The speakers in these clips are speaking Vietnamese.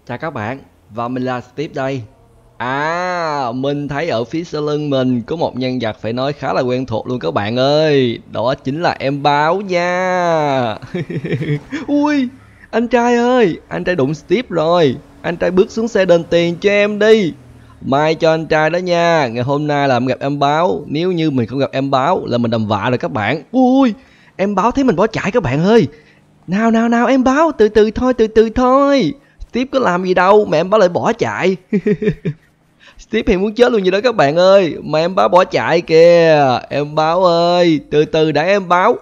Chào các bạn, và mình là Steve đây. Mình thấy ở phía sau lưng mình có một nhân vật phải nói khá là quen thuộc luôn các bạn ơi. Đó chính là em báo nha. Ui, anh trai ơi, anh trai đụng Steve rồi. Anh trai bước xuống xe đền tiền cho em đi. Mai cho anh trai đó nha. Ngày hôm nay là em gặp em báo. Nếu như mình không gặp em báo là mình đầm vạ rồi các bạn. Ui, em báo thấy mình bỏ chạy các bạn ơi. Nào nào nào em báo, từ từ thôi, từ từ thôi. Steve có làm gì đâu mà em báo lại bỏ chạy. Steve thì muốn chết luôn vậy đó các bạn ơi, mà em báo bỏ chạy kìa. Em báo ơi, từ từ đã em báo.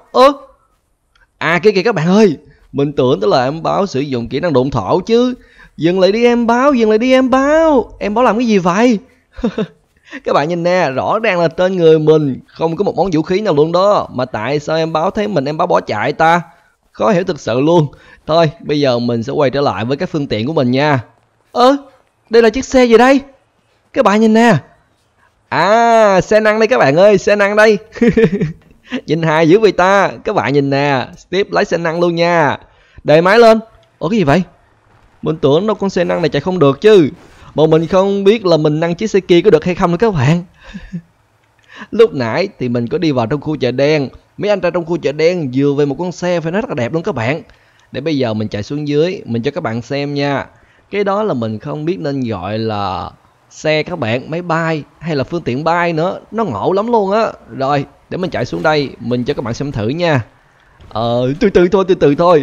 Kìa kìa các bạn ơi, mình tưởng tới là em báo sử dụng kỹ năng độn thổ chứ. Dừng lại đi em báo, dừng lại đi em báo. Em báo làm cái gì vậy? Các bạn nhìn nè, rõ ràng là trên người mình không có một món vũ khí nào luôn đó, mà tại sao em báo thấy mình em báo bỏ chạy ta? Khó hiểu thực sự luôn. Thôi bây giờ mình sẽ quay trở lại với các phương tiện của mình nha. Đây là chiếc xe gì đây? Các bạn nhìn nè. Xe năng đây các bạn ơi, xe năng đây. Nhìn hài dữ vậy ta. Các bạn nhìn nè, Steve lái xe năng luôn nha. Đề máy lên. Cái gì vậy? Mình tưởng đâu con xe năng này chạy không được chứ. Mà mình không biết là mình năng chiếc xe kia có được hay không nữa các bạn. Lúc nãy thì mình có đi vào trong khu chợ đen. Mấy anh trai trong khu chợ đen vừa về một con xe phải nói rất là đẹp luôn các bạn. Để bây giờ mình chạy xuống dưới, mình cho các bạn xem nha. Cái đó là mình không biết nên gọi là xe các bạn, máy bay hay là phương tiện bay nữa. Nó ngộ lắm luôn á. Rồi, để mình chạy xuống đây, mình cho các bạn xem thử nha. Từ từ thôi.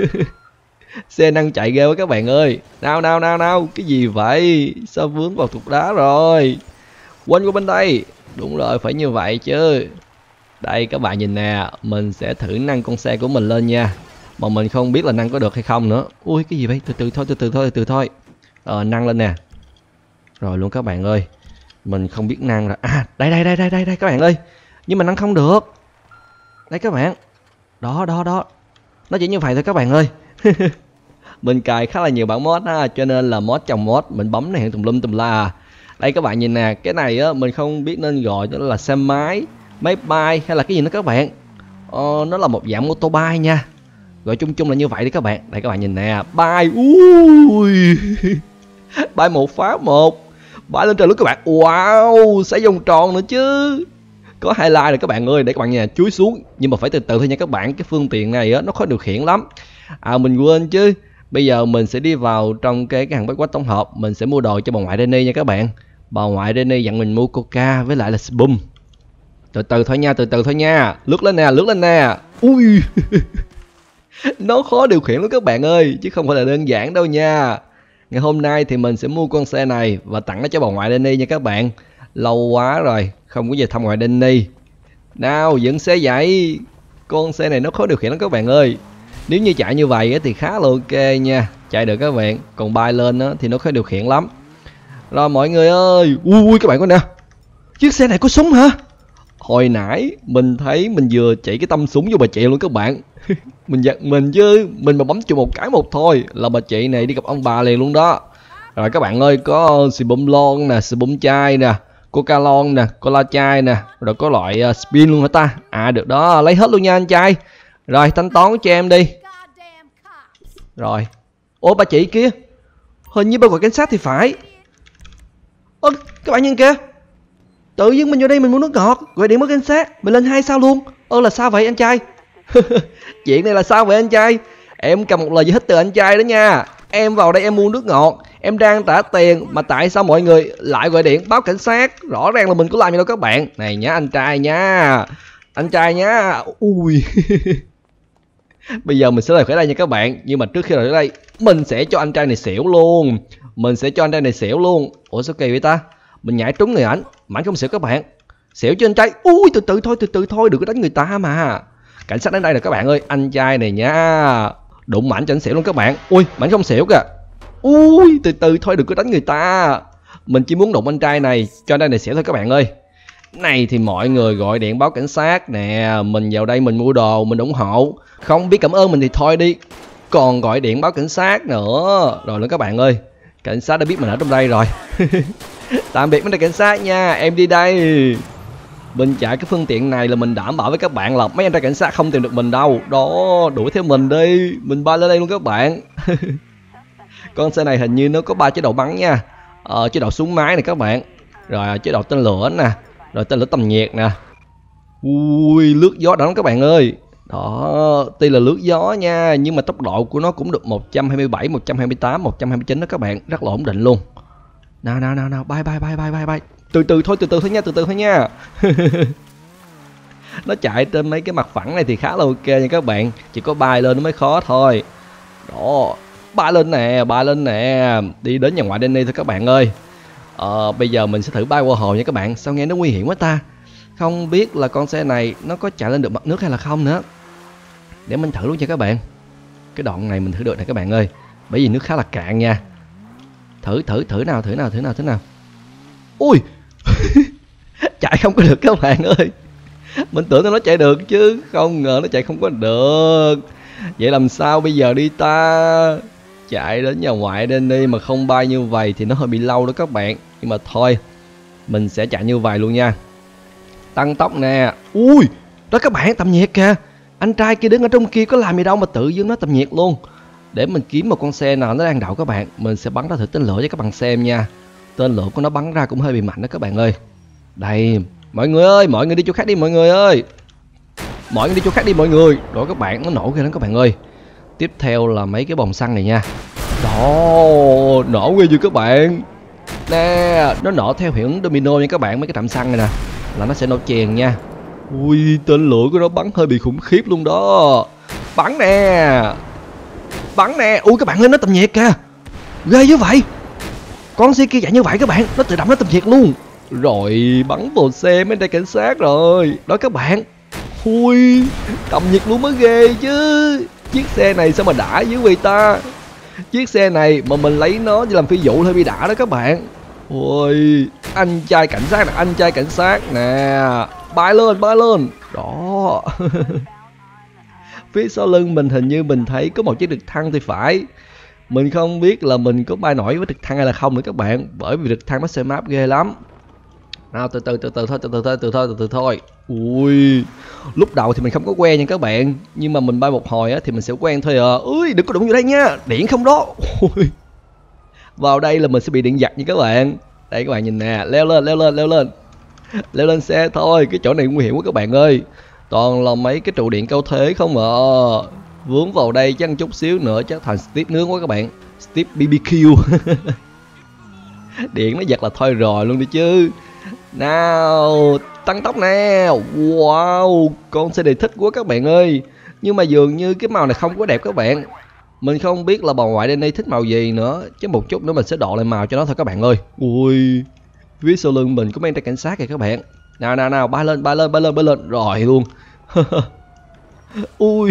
Xe năng chạy ghê quá các bạn ơi. Nào, cái gì vậy? Sao vướng vào cục đá rồi? Quên qua bên đây. Đúng rồi, phải như vậy chứ. Đây các bạn nhìn nè, mình sẽ thử nâng con xe của mình lên nha. Mà mình không biết là nâng có được hay không nữa. Ui cái gì vậy? Từ từ thôi. Nâng lên nè. Rồi luôn các bạn ơi. Mình không biết nâng rồi. Đây các bạn ơi. Nhưng mà nâng không được. Đây các bạn. Đó. Nó chỉ như vậy thôi các bạn ơi. Mình cài khá là nhiều bản mod ha, cho nên là mod chồng mod mình bấm này hiện tùm lum tùm la. Đây các bạn nhìn nè, cái này á mình không biết nên gọi nó là xe máy, máy bay hay là cái gì nữa các bạn. Nó là một dạng mô tô bay nha. Gọi chung chung là như vậy đi các bạn. Đây các bạn nhìn nè, bay. Ui. Bay một phát một. Bay lên trời luôn các bạn. Wow, sẽ vòng tròn nữa chứ. Có highlight rồi các bạn ơi, để các bạn nhà chuối xuống. Nhưng mà phải từ từ thôi nha các bạn. Cái phương tiện này á nó khó điều khiển lắm. Mình quên chứ. Bây giờ mình sẽ đi vào trong cái hàng bách quách tổng hợp. Mình sẽ mua đồ cho bà ngoại Danny nha các bạn. Bà ngoại Danny dặn mình mua Coca với lại là Spum. Từ từ thôi nha. Lướt lên nè. Ui. Nó khó điều khiển lắm các bạn ơi, chứ không phải là đơn giản đâu nha. Ngày hôm nay thì mình sẽ mua con xe này và tặng nó cho bà ngoại Danny nha các bạn. Lâu quá rồi không có về thăm ngoại Danny. Nào dựng xe dậy. Con xe này nó khó điều khiển lắm các bạn ơi. Nếu như chạy như vậy thì khá là ok nha, chạy được các bạn. Còn bay lên thì nó khó điều khiển lắm. Rồi mọi người ơi. Ui các bạn coi nè, chiếc xe này có súng hả? Hồi nãy mình thấy mình vừa chỉ cái tâm súng vô bà chị luôn các bạn. Mình giật mình chứ, mình mà bấm chùm một cái một thôi là bà chị này đi gặp ông bà liền luôn đó. Rồi các bạn ơi, có xì bông lon nè, xì bông chai nè, coca lon nè, cola chai nè, rồi có loại spin luôn hả ta? Được đó, lấy hết luôn nha anh trai. Rồi thanh toán cho em đi. Rồi. Bà chị kia, hình như bà gọi cảnh sát thì phải. Các bạn nhìn kìa, tự dưng mình vô đây mình muốn nước ngọt, gọi điện báo cảnh sát, mình lên 2 sao luôn. Là sao vậy anh trai? Chuyện này là sao vậy anh trai? Em cầm một lời giải thích từ anh trai đó nha. Em vào đây em mua nước ngọt, em đang trả tiền, mà tại sao mọi người lại gọi điện báo cảnh sát? Rõ ràng là mình có làm gì đâu các bạn. Này nhá anh trai nha. Anh trai nhá. Ui. Bây giờ mình sẽ rời khỏi đây nha các bạn. Nhưng mà trước khi rời khỏi đây, mình sẽ cho anh trai này xỉu luôn. Sao kỳ vậy ta? Mình nhảy trúng người ảnh mà ảnh không xỉu các bạn. Xỉu cho anh trai. Ui từ từ thôi, đừng có đánh người ta mà. Cảnh sát đến đây rồi các bạn ơi. Anh trai này nha, đụng mảnh cho anh xỉu luôn các bạn. Ui mảnh không xỉu kìa. Ui từ từ thôi, đừng có đánh người ta. Mình chỉ muốn đụng anh trai này cho anh trai này xỉu thôi các bạn ơi. Này thì mọi người gọi điện báo cảnh sát nè. Mình vào đây mình mua đồ, mình ủng hộ. Không biết cảm ơn mình thì thôi đi, còn gọi điện báo cảnh sát nữa. Rồi nữa các bạn ơi, cảnh sát đã biết mình ở trong đây rồi. Tạm biệt mấy anh cảnh sát nha, em đi đây. Mình chạy cái phương tiện này là mình đảm bảo với các bạn là mấy anh trai cảnh sát không tìm được mình đâu. Đó, đuổi theo mình đi, mình bay lên đây luôn các bạn. Con xe này hình như nó có 3 chế độ bắn nha. Chế độ súng máy này các bạn. Rồi chế độ tên lửa nè. Rồi tên lửa tầm nhiệt nè. Ui, lướt gió đó các bạn ơi. Đó, tuy là lướt gió nha, nhưng mà tốc độ của nó cũng được 127, 128, 129 đó các bạn, rất là ổn định luôn. Nào, bay. Từ từ thôi nha. Nó chạy trên mấy cái mặt phẳng này thì khá là ok nha các bạn, chỉ có bay lên nó mới khó thôi. Đó, bay lên nè, đi đến nhà ngoại Danny thôi các bạn ơi. Bây giờ mình sẽ thử bay qua hồ nha các bạn. Sao nghe nó nguy hiểm quá ta? Không biết là con xe này nó có chạy lên được mặt nước hay là không nữa. Để mình thử luôn nha các bạn. Cái đoạn này mình thử được nè các bạn ơi, bởi vì nước khá là cạn nha. Thử nào. Ui. Chạy không có được các bạn ơi. Mình tưởng nó chạy được chứ không ngờ nó chạy không có được. Vậy làm sao bây giờ đi ta? Chạy đến nhà ngoại Danny mà không bay như vậy thì nó hơi bị lâu đó các bạn. Nhưng mà thôi, mình sẽ chạy như vậy luôn nha. Tăng tốc nè. Ui, đó các bạn, tầm nhiệt kìa. Anh trai kia đứng ở trong kia có làm gì đâu mà tự dưng nó tầm nhiệt luôn. Để mình kiếm một con xe nào nó đang đậu các bạn. Mình sẽ bắn ra thử tên lửa cho các bạn xem nha. Tên lửa của nó bắn ra cũng hơi bị mạnh đó các bạn ơi. Đây, mọi người ơi, mọi người đi chỗ khác đi mọi người ơi. Mọi người đi chỗ khác đi mọi người. Đó các bạn, nó nổ kìa đó các bạn ơi. Tiếp theo là mấy cái bồng xăng này nha. Đó, nổ ghê chưa các bạn. Nè, nó nổ theo hiệu ứng domino nha các bạn. Mấy cái trạm xăng này nè là nó sẽ nổ chèn nha. Ui, tên lửa của nó bắn hơi bị khủng khiếp luôn đó. Bắn nè. Ui các bạn ơi, nó tầm nhiệt kìa. Ghê như vậy. Con xe kia chạy như vậy các bạn, nó tự động nó tầm nhiệt luôn. Rồi bắn vào xe mấy tay cảnh sát rồi. Đó các bạn. Ui, tầm nhiệt luôn mới ghê chứ. Chiếc xe này sao mà đã dữ vậy ta. Chiếc xe này mà mình lấy nó để làm phi vụ hơi bị đã đó các bạn. Ui, anh trai cảnh sát nè. Bay lên. Đó. Phía sau lưng mình hình như mình thấy có một chiếc trực thăng thì phải. Mình không biết là mình có bay nổi với trực thăng hay là không nữa các bạn, bởi vì trực thăng nó xe map ghê lắm. Nào từ từ thôi. Ui, lúc đầu thì mình không có quen nha các bạn, nhưng mà mình bay một hồi á thì mình sẽ quen thôi à. Ui, đừng có đụng vô đây nha, điện không đó. Ui. Vào đây là mình sẽ bị điện giật nha các bạn. Đây các bạn nhìn nè, leo lên xe thôi. Cái chỗ này nguy hiểm quá các bạn ơi, toàn là mấy cái trụ điện cao thế không à. Vướng vào đây chắc chút xíu nữa chắc thành Steve nướng quá các bạn. Steve BBQ. Điện nó giật là thôi rồi luôn đi chứ. Nào, tăng tốc nè. Wow, con xe này thích quá các bạn ơi. Nhưng mà dường như cái màu này không có đẹp các bạn. Mình không biết là bà ngoại Danny thích màu gì nữa, chứ một chút nữa mình sẽ độ lại màu cho nó thôi các bạn ơi. Ui, phía sau lưng mình có mấy tay cảnh sát kìa các bạn. Nào, bay lên rồi luôn. Ui.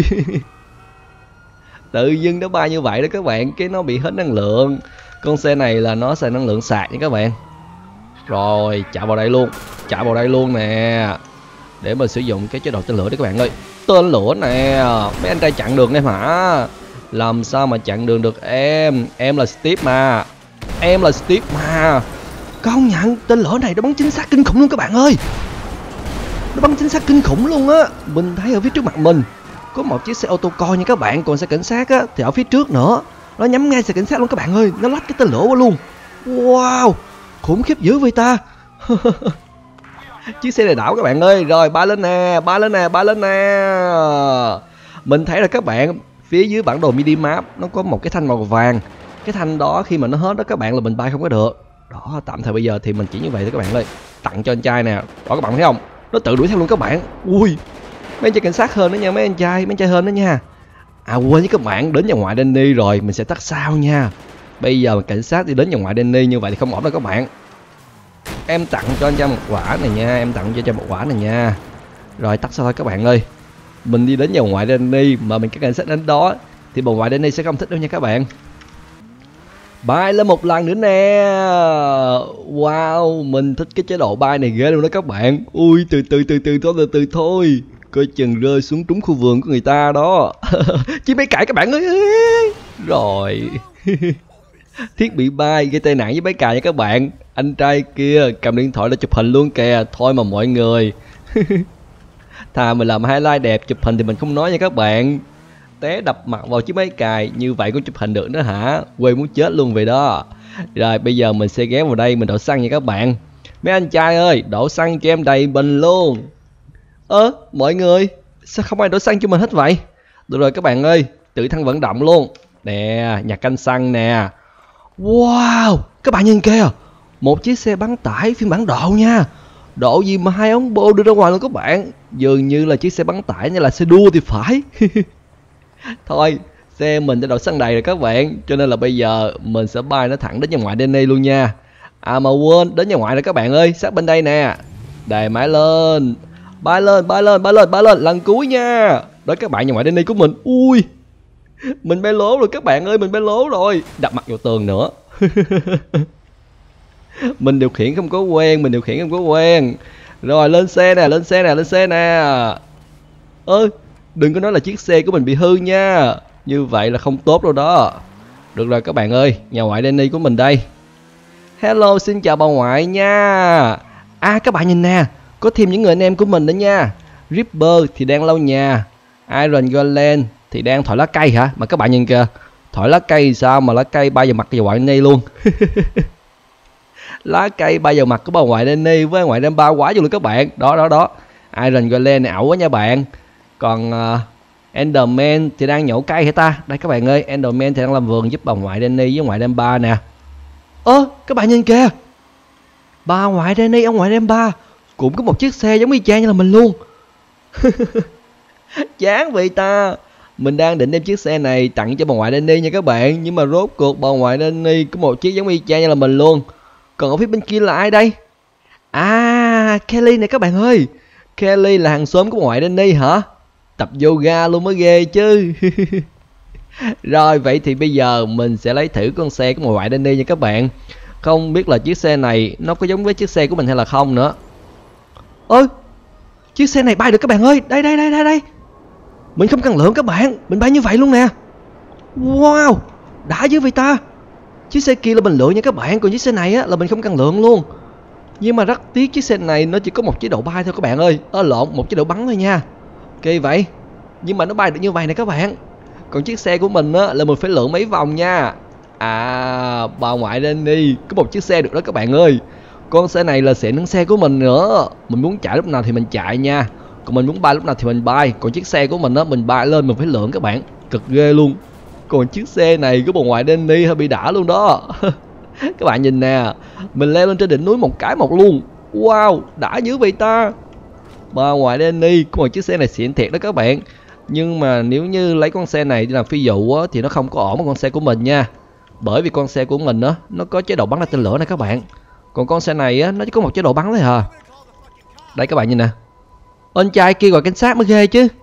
Tự dưng nó bay như vậy đó các bạn, cái nó bị hết năng lượng. Con xe này là nó xài năng lượng sạc nha các bạn. Rồi, chạy vào đây luôn nè. Để mình sử dụng cái chế độ tên lửa đấy các bạn ơi. Tên lửa nè, mấy anh trai chặn đường em hả? Làm sao mà chặn đường được em là Steve mà. Công nhận tên lửa này nó bắn chính xác kinh khủng luôn các bạn ơi. Nó bắn chính xác kinh khủng luôn á. Mình thấy ở phía trước mặt mình có một chiếc xe ô tô coi nha các bạn, còn xe cảnh sát á thì ở phía trước nữa. Nó nhắm ngay xe cảnh sát luôn các bạn ơi, nó lách cái tên lửa qua luôn. Wow, khủng khiếp dữ vậy ta. Chiếc xe này đảo các bạn ơi. Rồi bay lên nè. Mình thấy là các bạn, phía dưới bản đồ mini map nó có một cái thanh màu vàng. Cái thanh đó khi mà nó hết đó các bạn là mình bay không có được. Đó, tạm thời bây giờ thì mình chỉ như vậy thôi các bạn ơi. Tặng cho anh trai nè. Đó các bạn thấy không, nó tự đuổi theo luôn các bạn. Ui, mấy anh trai cảnh sát hơn đó nha, mấy anh trai hơn đó nha. À quên với các bạn, đến nhà ngoại Danny rồi, mình sẽ tắt sao nha. Bây giờ cảnh sát đi đến nhà ngoại Danny như vậy thì không ổn đâu các bạn. Em tặng cho anh trai một quả này nha, Rồi tắt sao thôi các bạn ơi. Mình đi đến nhà ngoại Danny mà mình cái cảnh sát đến đó thì bà ngoại Danny sẽ không thích đâu nha các bạn. Bay lên một lần nữa nè. Wow, mình thích cái chế độ bay này ghê luôn đó các bạn. Ui, từ từ thôi. Coi chừng rơi xuống trúng khu vườn của người ta đó. Chim bay cày các bạn ơi. Rồi. Thiết bị bay gây tai nạn với máy cày nha các bạn. Anh trai kia cầm điện thoại để chụp hình luôn kìa. Thôi mà mọi người. Thà mình làm highlight đẹp chụp hình thì mình không nói nha các bạn. té đập mặt vào chiếc máy cài. Như vậy có chụp hình được nữa hả? Quê muốn chết luôn vậy đó. Rồi bây giờ mình sẽ ghé vào đây mình đổ xăng nha các bạn. Mấy anh trai ơi, đổ xăng cho em đầy bình luôn. Mọi người, sao không ai đổ xăng cho mình hết vậy? Được rồi các bạn ơi, tự thân vận động luôn. Nè, nhà canh xăng nè. Wow, các bạn nhìn kìa. Một chiếc xe bán tải phiên bản độ nha. Độ gì mà hai ống bô đưa ra ngoài luôn các bạn. Dường như là chiếc xe bán tải như là xe đua thì phải. Thôi, xe mình đã đổ xăng đầy rồi các bạn. Cho nên là bây giờ mình sẽ bay nó thẳng đến nhà ngoại Danny luôn nha. À mà quên, đến nhà ngoại rồi các bạn ơi. Sát bên đây nè. Đè máy lên. Bay lên, bay lên, bay lên, bay lên. Lần cuối nha. Đó các bạn, nhà ngoại Danny của mình. Ui, mình bay lố rồi các bạn ơi. Mình bay lố rồi. Đập mặt vào tường nữa. Mình điều khiển không có quen. Mình điều khiển không có quen. Rồi lên xe nè, lên xe nè, lên xe nè. Đừng có nói là chiếc xe của mình bị hư nha. Như vậy là không tốt đâu đó. Được rồi các bạn ơi, nhà ngoại Danny của mình đây. Hello, xin chào bà ngoại nha. À các bạn nhìn nè, có thêm những người anh em của mình nữa nha. Ripper thì đang lau nhà, Iron Golem thì đang thổi lá cây hả? Mà các bạn nhìn kìa, thổi lá cây sao mà lá cây bay vào mặt nhà ngoại Danny luôn. Lá cây bay vào mặt của bà ngoại Danny với ngoại Danny ba quá luôn các bạn. Đó. Iron Golem này ảo quá nha bạn. Còn Enderman thì đang nhổ cây hả ta? Đây các bạn ơi, Enderman thì đang làm vườn giúp bà ngoại Danny với ngoại Danny ba nè. Các bạn nhìn kìa. Bà ngoại Danny, ông ngoại Danny ba cũng có một chiếc xe giống y chang như là mình luôn. Chán vậy ta. Mình đang định đem chiếc xe này tặng cho bà ngoại Danny nha các bạn. Nhưng mà rốt cuộc bà ngoại Danny có một chiếc giống y chang như là mình luôn. Còn ở phía bên kia là ai đây? À, Kelly này các bạn ơi. Kelly là hàng xóm của bà ngoại Danny hả? Tập yoga luôn mới ghê chứ. Rồi vậy thì bây giờ mình sẽ lấy thử con xe của bà ngoại Danny nha các bạn. Không biết là chiếc xe này nó có giống với chiếc xe của mình hay là không nữa. Chiếc xe này bay được các bạn ơi. Đây. Mình không cần lượng các bạn. Mình bay như vậy luôn nè. Wow, đã dữ vậy ta. Chiếc xe kia là mình lượng nha các bạn. Còn chiếc xe này á là mình không cần lượng luôn. Nhưng mà rất tiếc chiếc xe này nó chỉ có một chế độ bay thôi các bạn ơi. Lộn, một chế độ bắn thôi nha. Ok vậy. Nhưng mà nó bay được như vậy nè các bạn. Còn chiếc xe của mình á là mình phải lượn mấy vòng nha. À, bà ngoại Danny có một chiếc xe được đó các bạn ơi. Con xe này là xịn hơn xe của mình nữa. Mình muốn chạy lúc nào thì mình chạy nha. Còn mình muốn bay lúc nào thì mình bay. Còn chiếc xe của mình á, mình bay lên mình phải lượn các bạn. Cực ghê luôn. Còn chiếc xe này của bà ngoại Danny hơi bị đã luôn đó. Các bạn nhìn nè, mình leo lên trên đỉnh núi một cái một luôn. Wow, đã dữ vậy ta. Bà ngoại Danny có một chiếc xe này xịn thiệt đó các bạn. Nhưng mà nếu như lấy con xe này đi làm phi vụ á, thì nó không có ổn với con xe của mình nha. Bởi vì con xe của mình á, nó có chế độ bắn ra tên lửa này các bạn. Còn con xe này á, nó chỉ có một chế độ bắn thôi à. Đây các bạn nhìn nè. Anh trai kia gọi cảnh sát mới ghê chứ.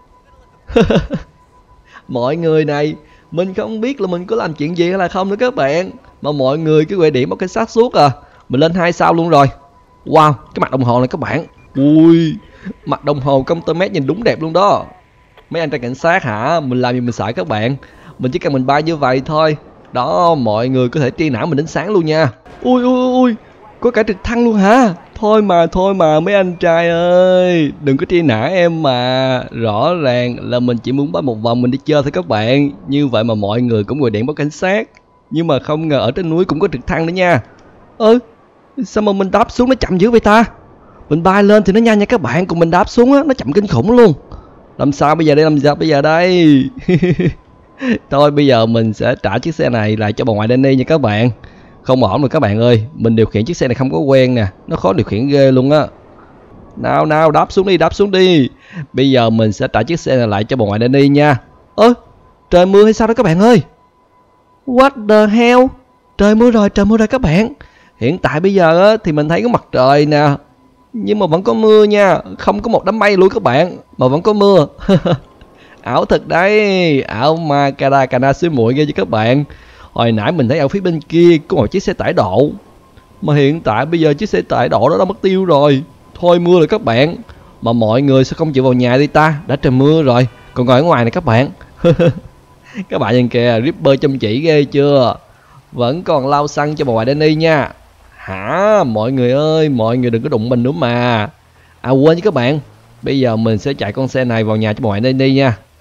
Mọi người này, mình không biết là mình có làm chuyện gì hay là không nữa các bạn. Mà mọi người cứ gọi điểm báo cảnh sát suốt à. Mình lên 2 sao luôn rồi. Wow, cái mặt đồng hồ này các bạn. Ui, mặt đồng hồ công tơ mét nhìn đúng đẹp luôn đó. Mấy anh trai cảnh sát hả? Mình làm gì mình sợ các bạn. Mình chỉ cần mình bay như vậy thôi. Đó, mọi người có thể truy nã mình đến sáng luôn nha. Ui, có cả trực thăng luôn hả? Thôi mà mấy anh trai ơi, đừng có truy nã em mà. Rõ ràng là mình chỉ muốn bay một vòng mình đi chơi thôi các bạn. Như vậy mà mọi người cũng gọi điện báo cảnh sát. Nhưng mà không ngờ ở trên núi cũng có trực thăng nữa nha. Sao mà mình đáp xuống nó chậm dữ vậy ta? Mình bay lên thì nó nhanh nha các bạn. Còn mình đáp xuống á, nó chậm kinh khủng luôn. Làm sao bây giờ đây? Thôi bây giờ mình sẽ trả chiếc xe này lại cho bà ngoại Danny nha các bạn. Không ổn rồi các bạn ơi. Mình điều khiển chiếc xe này không có quen nè. Nó khó điều khiển ghê luôn á. Nào đáp xuống đi. Bây giờ mình sẽ trả chiếc xe này lại cho bà ngoại Danny nha. Trời mưa hay sao đó các bạn ơi? What the hell? Trời mưa rồi các bạn. Hiện tại bây giờ á, thì mình thấy có mặt trời nè. Nhưng mà vẫn có mưa nha. Không có một đám mây luôn các bạn. Mà vẫn có mưa. Ảo thật đấy. Ảo ma cana xứ muội ghê chứ các bạn. Hồi nãy mình thấy ở phía bên kia có một chiếc xe tải độ. Mà hiện tại bây giờ chiếc xe tải độ đó đã mất tiêu rồi. Thôi mưa rồi các bạn. Mà mọi người sẽ không chịu vào nhà đi ta. Đã trời mưa rồi. Còn ngồi ở ngoài này các bạn. Các bạn nhìn kìa, Ripper chăm chỉ ghê chưa. Vẫn còn lau xăng cho bà ngoại Danny nha. Hả, mọi người ơi, mọi người đừng có đụng mình nữa mà. À quên chứ các bạn. Bây giờ mình sẽ chạy con xe này vào nhà cho bà ngoại Danny nha.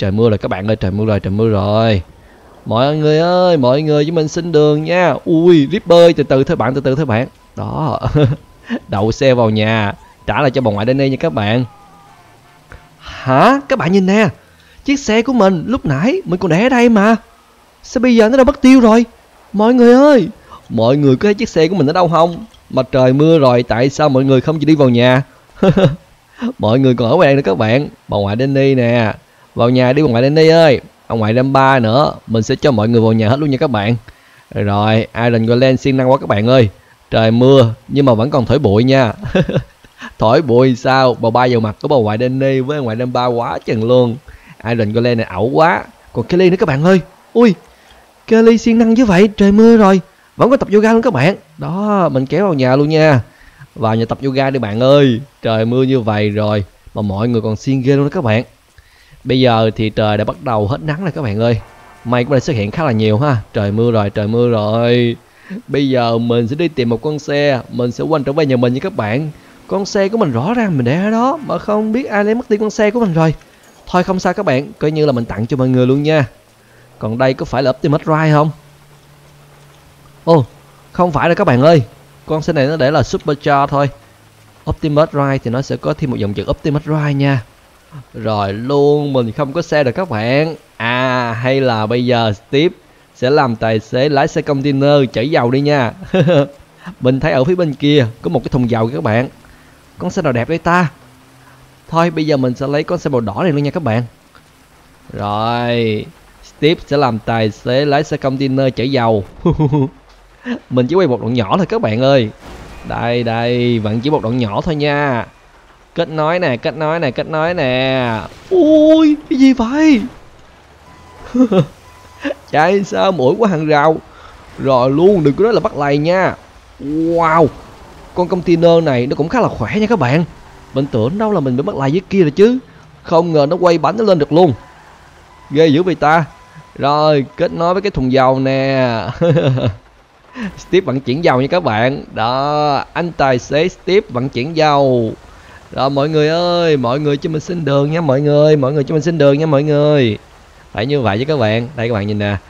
trời mưa rồi các bạn ơi, trời mưa rồi, trời mưa rồi. Mọi người ơi, mọi người với mình xin đường nha. Ui, Ripper ơi, từ từ thôi bạn, từ từ thôi bạn. Đó. Đậu xe vào nhà, trả lại cho bà ngoại Danny nha các bạn. Hả? Các bạn nhìn nè, chiếc xe của mình lúc nãy mình còn để ở đây mà. Sao bây giờ nó đã mất tiêu rồi? Mọi người ơi, mọi người có thấy chiếc xe của mình ở đâu không? Mà trời mưa rồi, tại sao mọi người không chịu đi vào nhà? Mọi người còn ở đây nữa các bạn. Bà ngoại Danny nè, vào nhà đi bà ngoại Danny ơi. Ông ngoại Đam Ba nữa, mình sẽ cho mọi người vào nhà hết luôn nha các bạn. Rồi, Iron Golem siêng năng quá các bạn ơi. Trời mưa nhưng mà vẫn còn thổi bụi nha. Thổi bụi sao? Bà bay vào mặt của bà ngoại Danny với ngoại Đam Ba quá chừng luôn. Iron Golem này ẩu quá. Còn Kelly nữa các bạn ơi. Ui, Kelly siêng năng như vậy, trời mưa rồi vẫn có tập yoga luôn các bạn. Đó, mình kéo vào nhà luôn nha. Vào nhà tập yoga đi bạn ơi. Trời mưa như vậy rồi mà mọi người còn siêng ghê luôn đó các bạn. Bây giờ thì trời đã bắt đầu hết nắng rồi các bạn ơi. Mây cũng đã xuất hiện khá là nhiều ha. Trời mưa rồi, trời mưa rồi. Bây giờ mình sẽ đi tìm một con xe. Mình sẽ quay trở về nhà mình nha các bạn. Con xe của mình rõ ràng mình để ở đó mà không biết ai lấy mất đi con xe của mình rồi. Thôi không sao các bạn, coi như là mình tặng cho mọi người luôn nha. Còn đây có phải là Optimus Ride không? Ồ, không phải đâu các bạn ơi. Con xe này nó để là Supercharge thôi. Optimus Ride thì nó sẽ có thêm một dòng chữ Optimus Ride nha. Rồi luôn, mình không có xe rồi các bạn. À, hay là bây giờ Steve sẽ làm tài xế lái xe container chở dầu đi nha. Mình thấy ở phía bên kia có một cái thùng dầu kìa các bạn. Con xe nào đẹp đây ta? Thôi bây giờ mình sẽ lấy con xe màu đỏ này luôn nha các bạn. Rồi, Steve sẽ làm tài xế lái xe container chở dầu. Mình chỉ quay một đoạn nhỏ thôi các bạn ơi. Đây đây, vẫn chỉ một đoạn nhỏ thôi nha. Kết nối nè, kết nối nè, kết nối nè. Ui, cái gì vậy? Chạy sao mũi quá hàng rào. Rồi luôn, đừng có nói là bắt lầy nha. Wow, con container này nó cũng khá là khỏe nha các bạn. Mình tưởng đâu là mình bị bắt lầy dưới kia rồi chứ. Không ngờ nó quay bánh nó lên được luôn. Ghê dữ vậy ta. Rồi, kết nối với cái thùng dầu nè. Steve vận chuyển dầu nha các bạn. Đó, anh tài xế Steve vận chuyển dầu. Rồi mọi người ơi, mọi người cho mình xin đường nha mọi người. Mọi người cho mình xin đường nha mọi người. Phải như vậy chứ các bạn. Đây các bạn nhìn nè.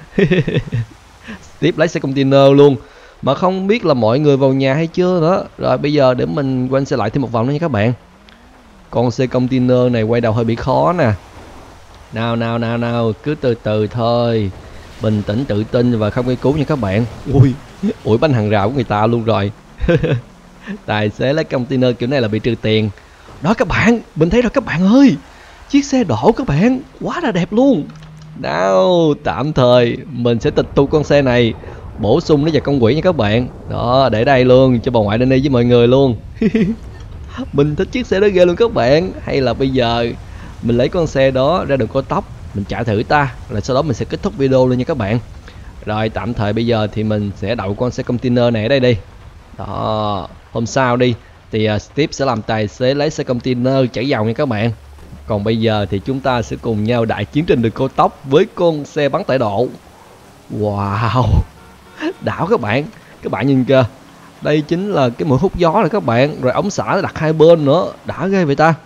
Steve lấy xe container luôn. Mà không biết là mọi người vào nhà hay chưa nữa. Rồi bây giờ để mình quay xe lại thêm một vòng nữa nha các bạn. Con xe container này quay đầu hơi bị khó nè. Nào nào nào nào, cứ từ từ thôi. Bình tĩnh tự tin và không gây cứu nha các bạn. Ui, ủi bánh hàng rào của người ta luôn rồi. Tài xế lấy container kiểu này là bị trừ tiền. Đó các bạn, mình thấy rồi các bạn ơi. Chiếc xe đổ các bạn, quá là đẹp luôn. Nào, tạm thời mình sẽ tịch thu con xe này, bổ sung nó vào công quỹ nha các bạn. Đó, để đây luôn cho bà ngoại Danny với mọi người luôn. Mình thích chiếc xe đó ghê luôn các bạn. Hay là bây giờ mình lấy con xe đó ra đường cao tốc, mình chạy thử ta, rồi sau đó mình sẽ kết thúc video luôn nha các bạn. Rồi tạm thời bây giờ thì mình sẽ đậu con xe container này ở đây đi. Đó, hôm sau đi thì Steve sẽ làm tài xế lấy xe container chở dầu nha các bạn. Còn bây giờ thì chúng ta sẽ cùng nhau đại chiến trên đường cao tốc với con xe bắn tải độ. Wow, đảo các bạn. Các bạn nhìn kìa, đây chính là cái mũi hút gió này các bạn. Rồi ống xả đặt hai bên nữa, đã ghê vậy ta.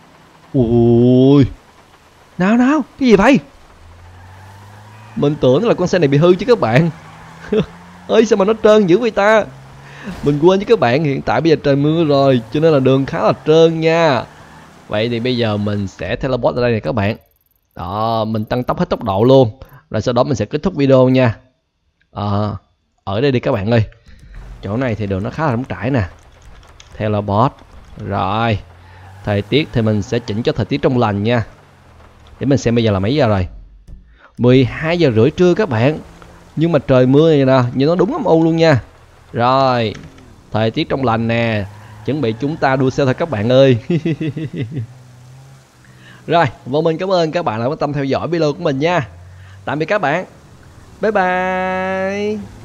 Ui, nào nào, cái gì vậy? Mình tưởng là con xe này bị hư chứ các bạn. Ơi sao mà nó trơn dữ vậy ta. Mình quên với các bạn, hiện tại bây giờ trời mưa rồi cho nên là đường khá là trơn nha. Vậy thì bây giờ mình sẽ teleport ở đây này các bạn. Đó, mình tăng tốc hết tốc độ luôn. Rồi sau đó mình sẽ kết thúc video nha. Ở đây đi các bạn ơi. Chỗ này thì đường nó khá là trống trải nè. Teleport. Rồi, thời tiết thì mình sẽ chỉnh cho thời tiết trong lành nha. Để mình xem bây giờ là mấy giờ rồi. 12 giờ rưỡi trưa các bạn. Nhưng mà trời mưa này nè, nhìn nó đúng âm u luôn nha. Rồi, thời tiết trong lành nè. Chuẩn bị chúng ta đua xe thôi các bạn ơi. Rồi, và mình cảm ơn các bạn đã quan tâm theo dõi video của mình nha. Tạm biệt các bạn. Bye bye.